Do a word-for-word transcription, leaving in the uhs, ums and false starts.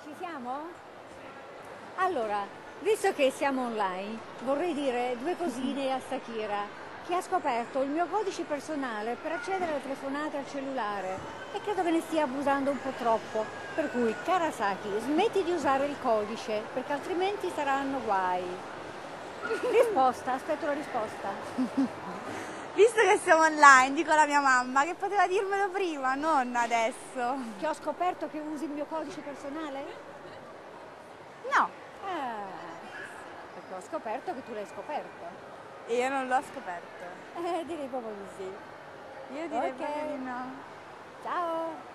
Ci siamo? Allora, visto che siamo online, vorrei dire due cosine a Sakira, che ha scoperto il mio codice personale per accedere alle telefonate al cellulare e credo che ne stia abusando un po' troppo. Per cui, cara Saki, smetti di usare il codice, perché altrimenti saranno guai. Risposta, aspetto la risposta. Visto che siamo online, dico alla mia mamma che poteva dirmelo prima, non adesso. Che ho scoperto che usi il mio codice personale? No, Ah, perché ho scoperto che tu l'hai scoperto. e io non l'ho scoperto. Eh, direi proprio di sì. Io direi Ok. proprio di no. Ciao!